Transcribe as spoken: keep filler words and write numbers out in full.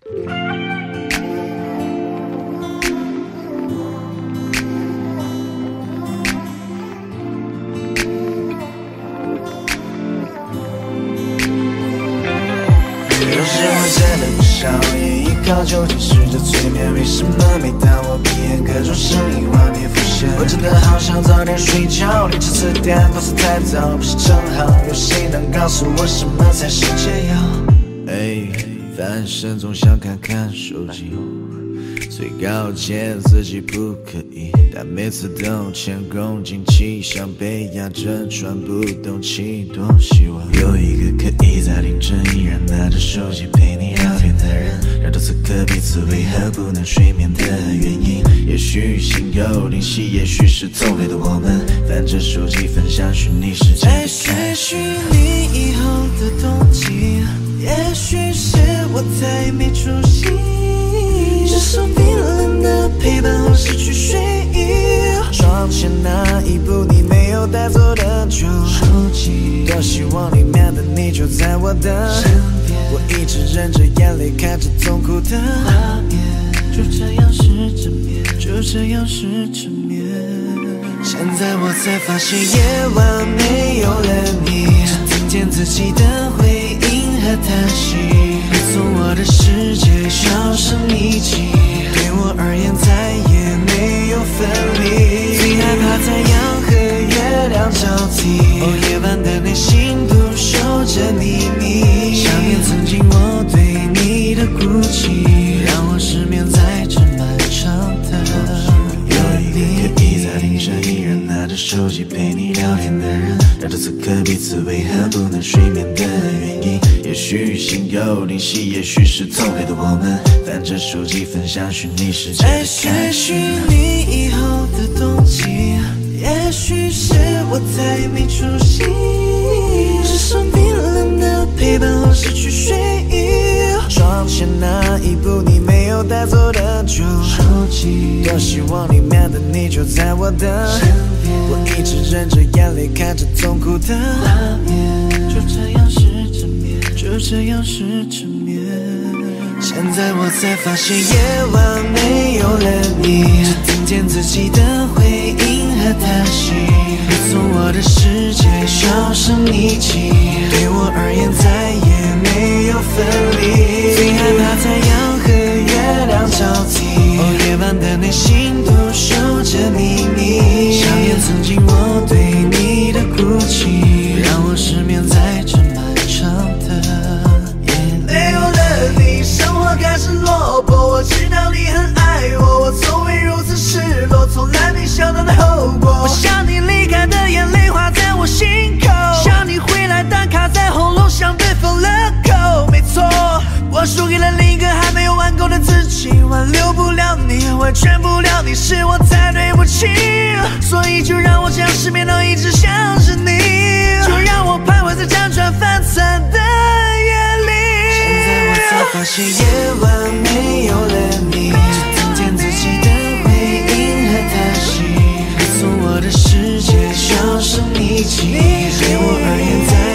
有时我真的不想也依靠究竟是这催眠，为什么每当我闭眼，各种声音画面浮现？我真的好想早点睡觉，理智词典公司太早，不是正好有谁能告诉我什么才是解药？哎，翻身总想看看手机，最高见自己不可以，但每次都前功尽弃，像被压着喘不动气，多希望有一个可以在凌晨依然拿着手机陪你聊天的人，让到此刻彼此为何不能睡眠的原因。也许心有灵犀，也许是同类的我们，翻着手机分享虚拟世界的在寻你以后的动机，也许是我太没出息，接受冰冷的陪伴后失去睡意。 窗前那一步你没有带走的酒， 手机多希望里面的你就在我的身边， 我一直忍着眼泪看着痛苦的画面，就这样是枕眠，就这样是枕眠。 现在我才发现夜晚没有了你，只听见自己的回音和叹息，你从我的世界销声匿迹，对我而言再也没有分离。最害怕太阳和月亮交替，哦，夜晚的内心独守着秘密，想念曾经我对你的孤寂，让我失眠在这漫长的有一个可以在凌晨依然拿着手机陪你聊天的人，让这此刻彼此为何不能睡眠的原因。也许心有灵犀，也许是同类的我们，翻着手机分享虚拟世界的在追寻你以后的动机，也许是我太没出息，接受冰冷的陪伴后失去睡意。 窗前那一步你没有带走的酒， 手机多希望里面的你就在我的身边， 我一直忍着眼泪看着痛苦的画面，就这样是枕眠，就这样是枕眠。 现在我才发现夜晚没有了你，只听见自己的回音和叹息，你从我的世界销声匿迹，对我而言再也没有分离。最害怕太阳和月亮交替，哦，夜晚的内心独守着秘密，想念曾经我对你的孤寂，让我失眠在这漫长的夜里。 没有了你，生活开始落魄，我知道你很爱我，我从未如此失落，从来没想到的后果。我想你离开的眼泪划在我心口，想你回来但卡在喉咙，像被封了口。没错，我输给了另一个还没有玩够的自己，挽留不了你，完全不了你，是我太对不起，所以就让我这样失眠到一直想着你，就让我徘徊在辗转反侧的夜里。 现在我才发现夜晚没有了你，只听见自己的回音和叹息，你从我的世界销声匿迹，对我而言再